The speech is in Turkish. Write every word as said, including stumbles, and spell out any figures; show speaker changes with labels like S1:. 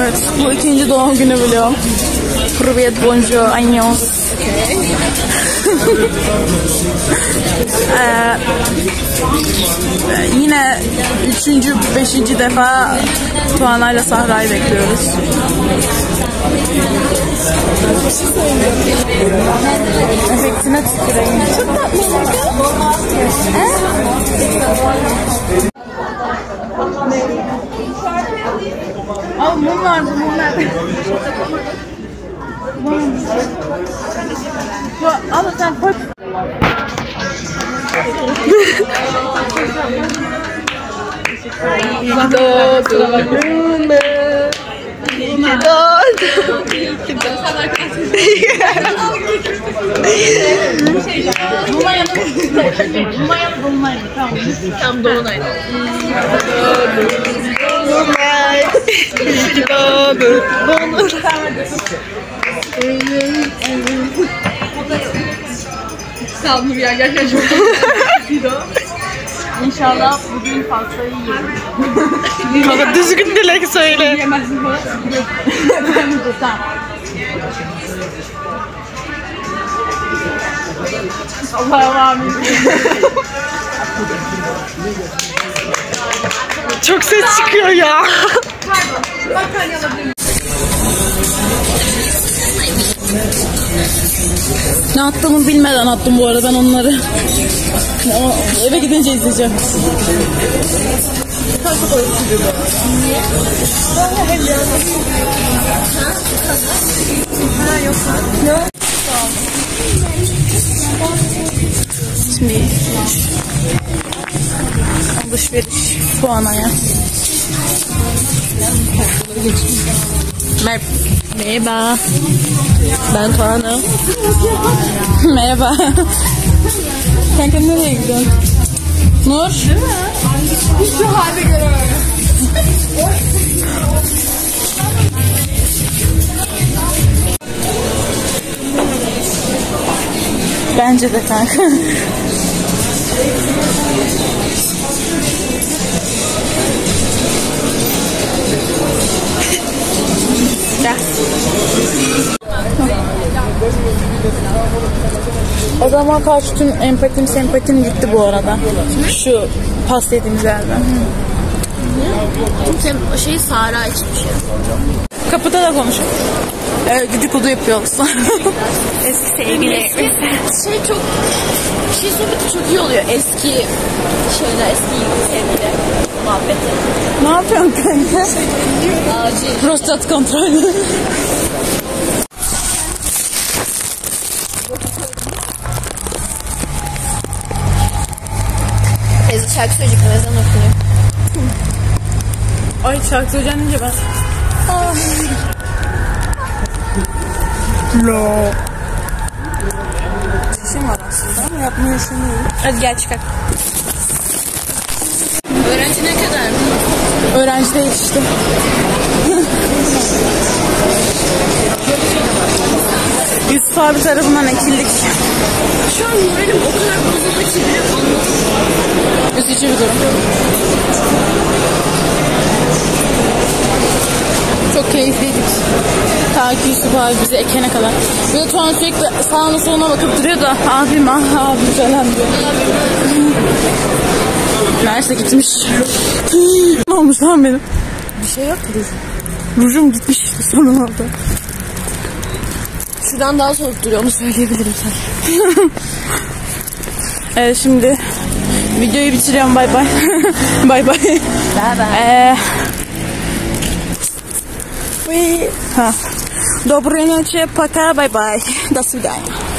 S1: Evet, bu ikinci doğum günü vlog. Привет, bonjour, annyeong. ee, yine üçüncü, beşinci defa Tuana'yla Sahra'yı bekliyoruz. Efektine tüküreyim. Çok tatlı. Aa, mum vardı, mum nerede? Al sen koy. İyi doğdun be. İyi ki doğdun. İyi ki doğdun. Muma yanı. Muma yanı dolunaydı. Tamam. Tam dolunaydı. Dolunay. İyi ki doğdun. Dolunay. Sağ olun ya, gerçekten çok güzel. İnşallah bugün pastayı yiyelim. Kanka düzgün dilek söyle. Yiyemezsin falan. Tamam. Allah'ım amin. Çok ses çıkıyor ya. Pardon. Bak ben alabilirim. Ne attığımı bilmeden attım bu arada ben onları. Ama eve gidince izleyeceğim. Şimdi alışveriş Tuana'ya. Merhaba. Merhaba. Ben Tuana. Merhaba. Kanka nereye gidiyorsun? Nur? Değil mi? Şu halde göremedim. Bence de kanka. Gel. O zaman karşı tüm empatim sempatim gitti bu arada. Şu pasta yediğimiz yerden.
S2: Kimse o şeyi Sara içmiş ya.
S1: Kapıda da konuşuyor. Evet, gıdıklığı yapıyoruz.
S2: Eski sevgili. Şey çok, şey sohbeti çok iyi oluyor. Eski şeyler, eski sevgili muhabbeti.
S1: Ne yapıyorsun kanka?
S2: Acil.
S1: Prostat kontrolü.
S2: Ez şarkı söyleyecek mi? Ezan okunuyor.
S1: Ay şarkı söyleyeceğim deyince ben. No. Sesim var aslında ama yapmayı düşünüyorum. Hadi gel çıkar.
S2: Öğrenci ne kadar?
S1: Öğrenci değil işte. Yusuf abi tarafından ekildik.
S2: Şu an moralim o kadar bozuldu ki bile anlatamam.
S1: Üzücü bir durum. Çok keyifliydik. Ta ki Yusuf abi bizi ekene kadar. Bir de Tuğan sürekli sağına soluna bakıp duruyor da abim ah abim falan diyor. Meğerse gitmiş. Ne olmuş lan benim?
S2: Bir şey yok ki.
S1: Rujum gitmiş sonun orada.
S2: Şuradan daha soğuk duruyor, onu söyleyebilirim sen.
S1: Evet şimdi videoyu bitiriyorum, bay bay. Bay bay.
S2: Bye bye.
S1: Eee Ha. Доброй ночи, пока, bye bye. До свидания.